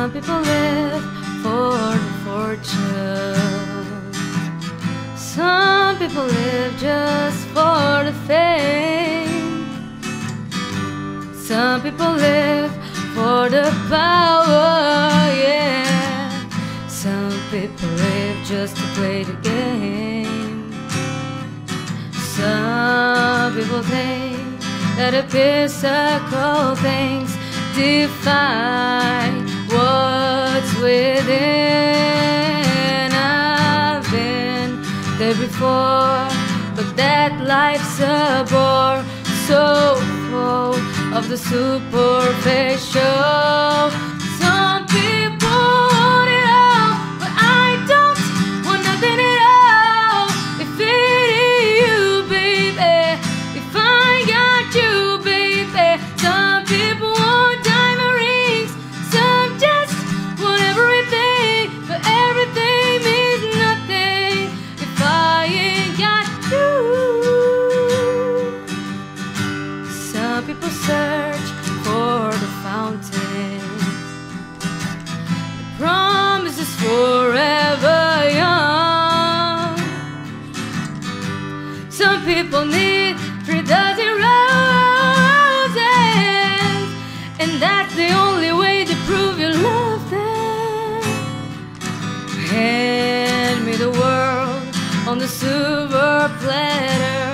Some people live for the fortune. Some people live just for the fame. Some people live for the power, yeah. Some people live just to play the game. Some people think that the physical things define what's within. I've been there before, but that life's a bore, so full of the superficial. Some people want it all, but I don't want nothing at all. If it is you, baby, if I got you, baby. Some people want diamond rings, some just want everything, but everything means nothing if I ain't got you. Some people search for the fountain, the promise is forever young. Some people need 3 dozen roses, and that's the only way to prove you love them. Hand me the world on the silver platter.